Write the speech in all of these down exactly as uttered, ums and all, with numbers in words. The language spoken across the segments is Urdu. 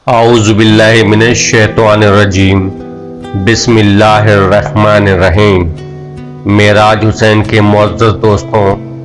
اعوذ باللہ من الشیطان الرجیم بسم اللہ الرحمن الرحیم۔ معراج حسین کے معزز دوستوں،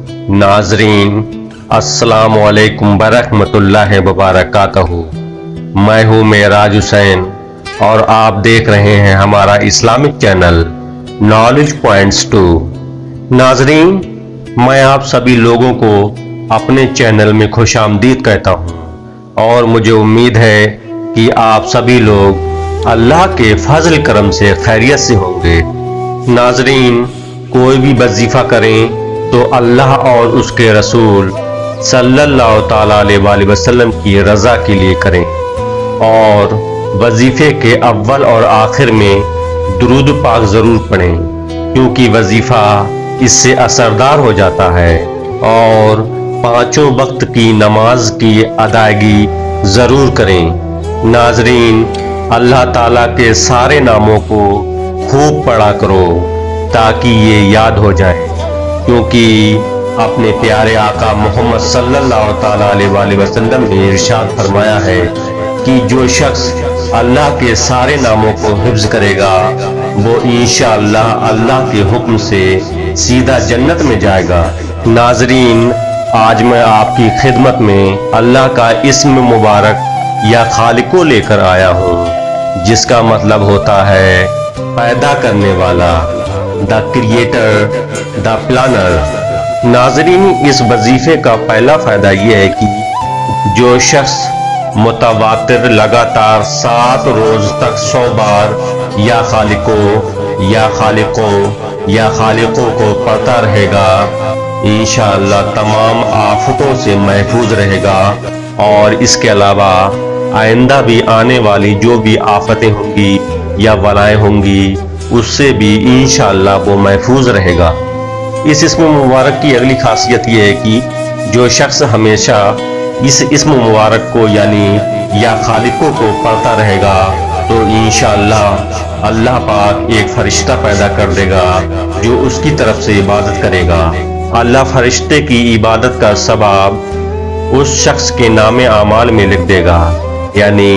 ناظرین، السلام علیکم ورحمۃ اللہ وبرکاتہ۔ میں ہوں معراج حسین اور آپ دیکھ رہے ہیں ہمارا Islamic channel knowledge points two. ناظرین، میں آپ سبھی لوگوں کو اپنے چینل میں خوش آمدید کہتا ہوں اور مجھے امید ہے کہ آپ سبھی لوگ اللہ کے فضل کرم سے خیریت سے ہوں گے۔ ناظرین، کوئی بھی وظیفہ کریں تو اللہ اور اس کے رسول صلی اللہ تعالیٰ علیہ وآلہ وسلم کی رضا کے لیے کریں، اور وظیفے کے اول اور آخر میں درود پاک ضرور پڑھیں، کیونکہ وظیفہ اس سے اثردار ہو جاتا ہے۔ اور پانچوں وقت کی نماز کی ادائیگی ضرور کریں۔ ناظرین، اللہ تعالیٰ کے سارے ناموں کو خوب پڑھا کرو تاکہ یہ یاد ہو جائیں، کیونکہ اپنے پیارے آقا محمد صلی اللہ تعالیٰ علیہ وآلہ وسلم نے ارشاد فرمایا ہے کہ جو شخص اللہ کے سارے ناموں کو حفظ کرے گا وہ انشاءاللہ اللہ کے حکم سے سیدھا جنت میں جائے گا۔ ناظرین، آج میں آپ کی خدمت میں اللہ کا اسم مبارک یا خالق لے کر آیا ہوں، جس کا مطلب ہوتا ہے پیدا کرنے والا، دا کریٹر، دا پلانر۔ ناظرین، اس وظیفے کا پہلا فائدہ یہ ہے کہ جو شخص متواتر لگاتار سات روز تک سو بار یا خالقو یا خالقو یا خالقوں کو پڑھتا رہے گا، انشاءاللہ تمام آفتوں سے محفوظ رہے گا، اور اس کے علاوہ آئندہ بھی آنے والی جو بھی آفتیں ہوں گی یا بلائیں ہوں گی اس سے بھی انشاءاللہ وہ محفوظ رہے گا۔ اس اسم مبارک کی اگلی خاصیت یہ ہے کہ جو شخص ہمیشہ اس اسم مبارک کو یعنی یا خالقوں کو پڑھتا رہے گا تو انشاءاللہ اللہ پاک ایک فرشتہ پیدا کر دے گا جو اس کی طرف سے عبادت کرے گا۔ اللہ فرشتے کی عبادت کا ثواب اس شخص کے نام اعمال میں لکھ دے گا، یعنی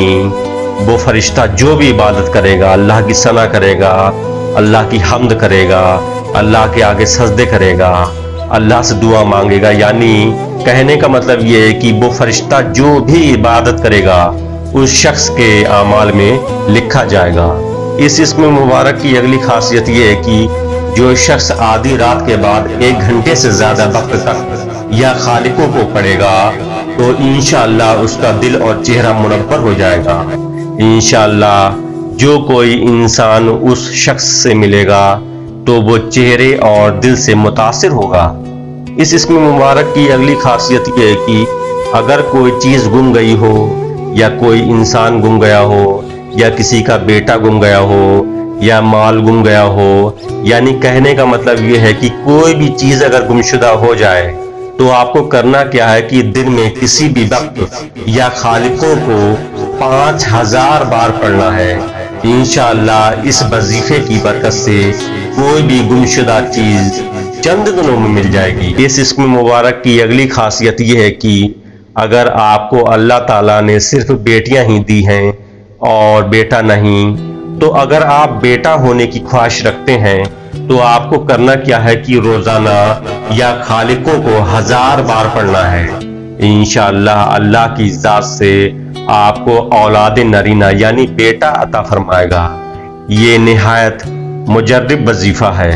وہ فرشتہ جو بھی عبادت کرے گا، اللہ کی ثنا کرے گا، اللہ کی حمد کرے گا، اللہ کے آگے سجدے کرے گا، اللہ سے دعا مانگے گا، یعنی کہنے کا مطلب یہ ہے کہ وہ فرشتہ جو بھی عبادت کرے گا اس شخص کے اعمال میں لکھا جائے گا۔ اس اسم مبارک کی اگلی خاصیت یہ ہے کہ جو شخص آدھی رات کے بعد ایک گھنٹے سے زیادہ وقت تک یا خالقوں کو پڑھے گا تو انشاءاللہ اس کا دل اور چہرہ منور ہو جائے گا۔ انشاءاللہ جو کوئی انسان اس شخص سے ملے گا تو وہ چہرے اور دل سے متاثر ہوگا۔ اس اسم مبارک کی اگلی خاصیت یہ ہے کہ اگر کوئی چیز گم گئی ہو یا کوئی انسان گم گیا ہو یا کسی کا بیٹا گم گیا ہو یا مال گم گیا ہو، یعنی کہنے کا مطلب یہ ہے کہ کوئی بھی چیز اگر گمشدہ ہو جائے تو آپ کو کرنا کیا ہے کہ دن میں کسی بھی وقت یا خالقوں کو پانچ ہزار بار پڑھنا ہے۔ انشاءاللہ اس وظیفے کی برکت سے کوئی بھی گمشدہ چیز چند دنوں میں مل جائے گی۔ اس اسم مبارک کی اگلی خاصیت یہ ہے کہ اگر آپ کو اللہ تعالیٰ نے صرف بیٹیاں ہی دی ہیں اور بیٹا نہیں، تو اگر آپ بیٹا ہونے کی خواہش رکھتے ہیں تو آپ کو کرنا کیا ہے کہ روزانہ یا خالقوں کو ہزار بار پڑھنا ہے۔ انشاءاللہ اللہ کی ذات سے آپ کو اولاد نرینہ یعنی بیٹا عطا فرمائے گا۔ یہ نہایت مجرب وظیفہ ہے۔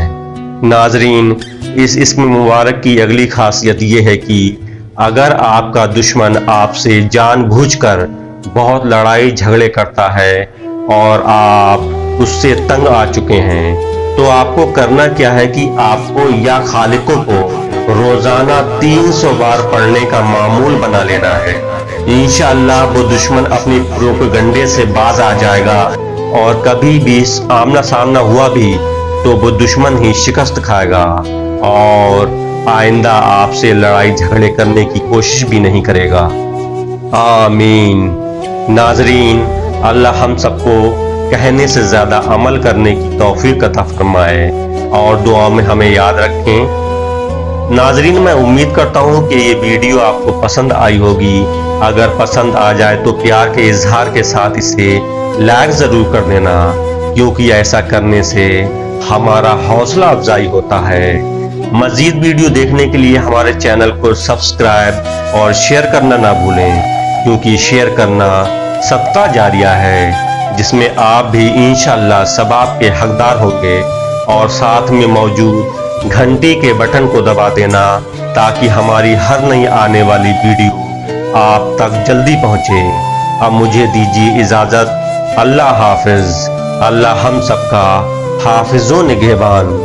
ناظرین، اس اسم مبارک کی اگلی خاصیت یہ ہے کہ اگر آپ کا دشمن آپ سے جان بوجھ کر بہت لڑائی جھگڑے کرتا ہے اور آپ اس سے تنگ آ چکے ہیں تو آپ کو کرنا کیا ہے کہ آپ کو یا خالقوں کو روزانہ تین سو بار پڑھنے کا معمول بنا لینا ہے۔ انشاءاللہ وہ دشمن اپنی پروپیگنڈے سے باز آ جائے گا، اور کبھی بھی آمنا سامنا ہوا بھی تو وہ دشمن ہی شکست کھائے گا اور آئندہ آپ سے لڑائی جھگڑے کرنے کی کوشش بھی نہیں کرے گا۔ آمین۔ ناظرین، اللہ ہم سب کو کہنے سے زیادہ عمل کرنے کی توفیق عطا فرمائے اور دعا میں ہمیں یاد رکھیں۔ ناظرین میں امید کرتا ہوں کہ یہ ویڈیو آپ کو پسند آئی ہوگی۔ اگر پسند آ جائے تو پیار کے اظہار کے ساتھ اسے لائک ضرور کر دینا، کیونکہ ایسا کرنے سے ہمارا حوصلہ افزائی ہوتا ہے۔ مزید ویڈیو دیکھنے کے لیے ہمارے چینل کو سبسکرائب اور شیئر کرنا نہ بھولیں، کیونکہ شیئر کرنا صدقہ جاریہ ہے، جس میں آپ بھی انشاءاللہ ثواب کے حقدار ہوں گے۔ اور ساتھ میں موجود گھنٹی کے بٹن کو دبا دینا تاکہ ہماری ہر نئی آنے والی ویڈیو آپ تک جلدی پہنچے۔ اب مجھے دیجیے اجازت۔ اللہ حافظ۔ اللہ ہم سب کا حافظ و نگہبان۔